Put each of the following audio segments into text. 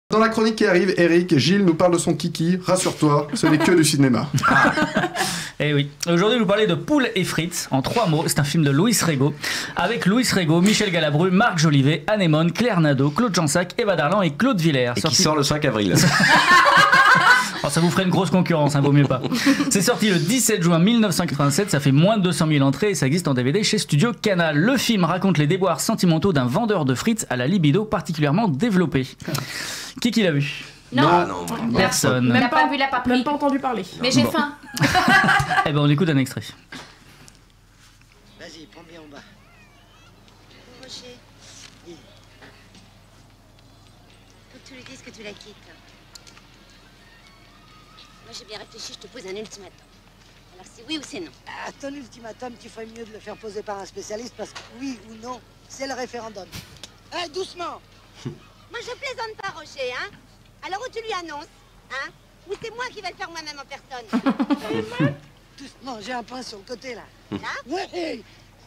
Dans la chronique qui arrive, Eric, Gilles nous parle de son kiki. Rassure-toi, ce n'est que du cinéma. Eh oui. Aujourd'hui, nous parlons de Poules et frites en 3 mots. C'est un film de Louis Rego. Avec Louis Rego, Michel Galabru, Marc Jolivet, Anémone, Claire Nadeau, Claude Jansac, Eva Darlan et Claude Villers. Et qui sort le 5 avril. Oh, ça vous ferait une grosse concurrence, vaut mieux pas. C'est sorti le 17 juin 1987, ça fait moins de 200 000 entrées et ça existe en DVD chez Studio Canal. Le film raconte les déboires sentimentaux d'un vendeur de frites à la libido particulièrement développée. Qui l'a vu? Non. Personne. Même pas vu, il a pas pris. Même pas entendu parler. Mais j'ai faim. Eh ben on écoute un extrait. Vas-y, prends bien en bas. Rocher, faut que tu lui dises que tu la quittes. Moi j'ai bien réfléchi, je te pose un ultimatum. Alors c'est oui ou c'est non? À ton ultimatum, tu ferais mieux de le faire poser par un spécialiste parce que oui ou non, c'est le référendum. Hein, doucement. Moi je plaisante pas, Rocher, hein? Alors où tu lui annonces, hein? Ou c'est moi qui vais le faire moi-même en personne? Doucement, j'ai un point sur le côté là. Là? Ouais.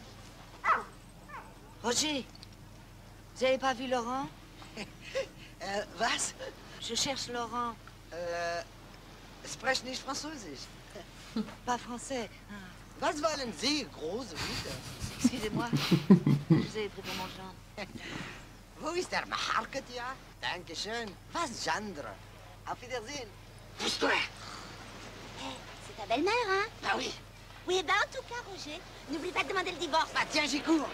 Roger, vous avez pas vu Laurent? Was? Je cherche Laurent. Sprech nicht Französisch. Pas français. Was wollen Sie, große Witte? Excusez-moi, je vous avais pris pour mon genre. Wo ist der Market, ja? Dankeschön. Was, gendre? Auf Wiedersehen. Pousse-toi. C'est ta belle-mère, hein? Ah oui. Oui, ben en tout cas, Roger, n'oublie pas de demander le divorce. Bah tiens, j'y cours.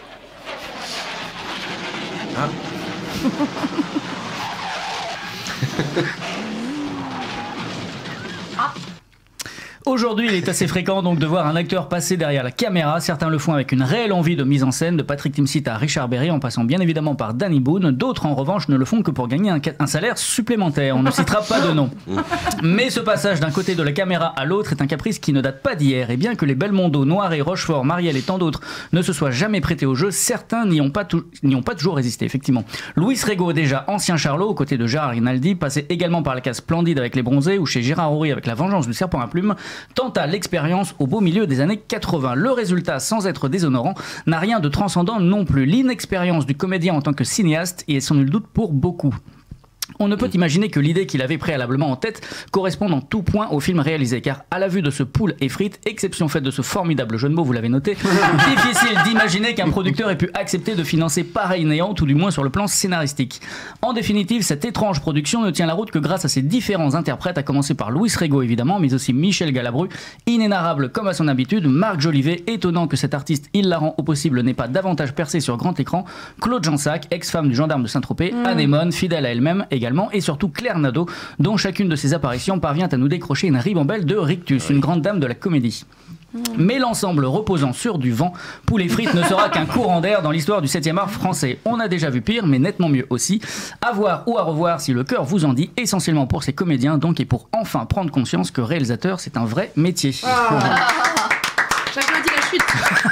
Aujourd'hui, il est assez fréquent donc de voir un acteur passer derrière la caméra. Certains le font avec une réelle envie de mise en scène, de Patrick Timsit à Richard Berry, en passant bien évidemment par Danny Boone. D'autres, en revanche, ne le font que pour gagner un salaire supplémentaire. On ne citera pas de nom. Mais ce passage d'un côté de la caméra à l'autre est un caprice qui ne date pas d'hier. Et bien que les Belmondo, Noiret, Rochefort, Marielle et tant d'autres ne se soient jamais prêtés au jeu, certains n'y ont pas toujours résisté, effectivement. Louis Rego, déjà ancien Charlot, aux côtés de Gérard Rinaldi, passé également par la case Splendide avec Les Bronzés ou chez Gérard Horry avec La Vengeance du Serpent à Plumes, tenta l'expérience au beau milieu des années 80. Le résultat, sans être déshonorant, n'a rien de transcendant non plus. L'inexpérience du comédien en tant que cinéaste y est sans nul doute pour beaucoup. On ne peut imaginer que l'idée qu'il avait préalablement en tête corresponde en tout point au film réalisé, car à la vue de ce Poules et frites, exception faite de ce formidable jeu de mots, vous l'avez noté, difficile d'imaginer qu'un producteur ait pu accepter de financer pareil néant, tout du moins sur le plan scénaristique. En définitive, cette étrange production ne tient la route que grâce à ses différents interprètes, à commencer par Louis Rego évidemment, mais aussi Michel Galabru, inénarrable comme à son habitude, Marc Jolivet, étonnant que cet artiste hilarant au possible n'ait pas davantage percé sur grand écran, Claude Jansac, ex-femme du gendarme de Saint-Tropez, Anémone, fidèle à elle-même également, et surtout Claire Nadeau, dont chacune de ses apparitions parvient à nous décrocher une ribambelle de rictus, une grande dame de la comédie. Mais l'ensemble reposant sur du vent, Poules et frites ne sera qu'un courant d'air dans l'histoire du 7e art français. On a déjà vu pire, mais nettement mieux aussi. À voir ou à revoir si le cœur vous en dit, essentiellement pour ces comédiens donc, et pour enfin prendre conscience que réalisateur, c'est un vrai métier. J'applaudis la chute.